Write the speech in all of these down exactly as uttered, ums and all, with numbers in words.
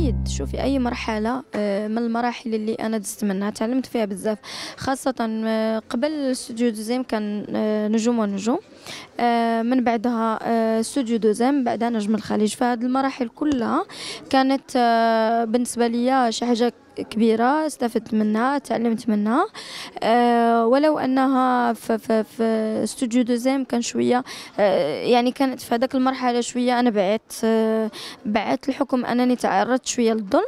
اكيد. شوفي اي مرحله من المراحل اللي انا دزت منها تعلمت فيها بزاف، خاصه قبل الاستوديو دوزيام كان نجوم ونجوم، من بعدها استوديو دوزيام، بعدها نجم الخليج. فهاد المراحل كلها كانت بالنسبه لي شي حاجه كبيرة، استفدت منها، تعلمت منها. أه ولو أنها في, في, في استوديو دوزيام كان شوية أه يعني كانت في هذاك المرحلة شوية أنا بعت أه بعت الحكم أنني تعرضت شوية للظلم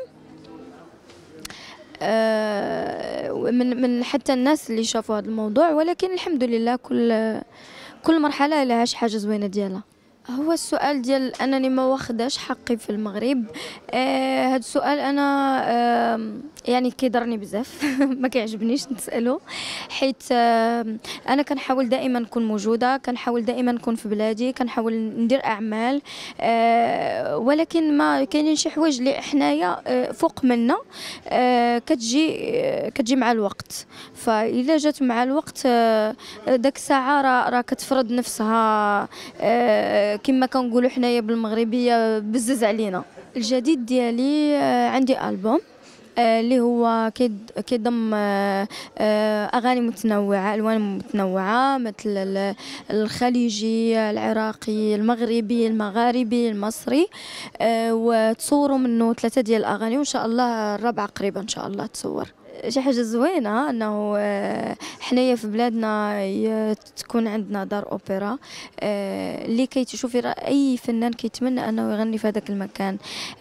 أه من من حتى الناس اللي شافوا هذا الموضوع، ولكن الحمد لله كل كل مرحلة لها شي حاجة زوينة ديالها. هو السؤال ديال انني ما واخداش حقي في المغرب، آه هذا السؤال انا آه يعني كيضرني بزاف ما كيعجبنيش نسالو، حيت آه انا كنحاول دائما نكون موجوده، كنحاول دائما نكون في بلادي، كنحاول ندير اعمال، آه ولكن ما كاينين شي حوايج اللي حنايا آه فوق منا آه كتجي آه كتجي مع الوقت. فاذا جات مع الوقت آه داك الساعه راه را كتفرض نفسها آه كما كنقولوا حنايا بالمغربيه بزز علينا. الجديد ديالي عندي ألبوم اللي هو كيضم اغاني متنوعه، الوان متنوعه، مثل الخليجي، العراقي، المغربي، المغاربي، المصري، وتصوروا منه ثلاثه ديال الاغاني، وان شاء الله الرابعه قريبا ان شاء الله تصور. شي حاجه زوينه انه حنايا في بلادنا تكون عندنا دار اوبرا اللي كيتشوفي اي فنان كيتمنى انه يغني في هذاك المكان،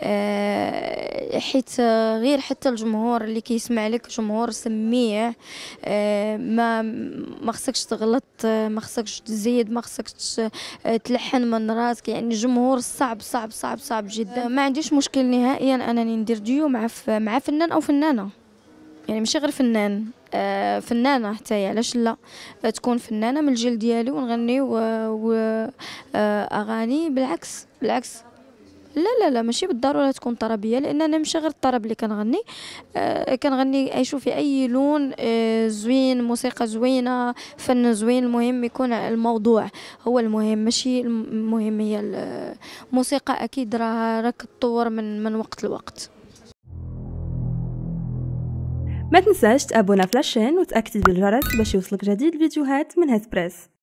حيت غير حتى الجمهور اللي كيسمع لك جمهور سميع، ما ما خصكش تغلط، ما خصكش تزيد، ما خصكش تلحن من راسك، يعني الجمهور صعب صعب صعب صعب جدا. ما عنديش مشكل نهائيا انني ندير ديو مع مع فنان او فنانه، يعني ماشي غير فنان، آه فنانه حتى علاش لا آه تكون فنانه من الجيل ديالي ونغني و, و آه اغاني. بالعكس بالعكس لا لا لا ماشي بالضروره تكون طربيه، لان انا ماشي غير الطرب اللي كنغني، آه كنغني اي شوفي اي لون آه زوين، موسيقى زوينه، فن زوين. المهم يكون الموضوع هو المهم، ماشي المهم هي الموسيقى. اكيد راه راه كتطور من من وقت لوقت. ما تنساش تابونا في لاشين وتاكتب الجرس باش يوصلك جديد الفيديوهات من هسبريس.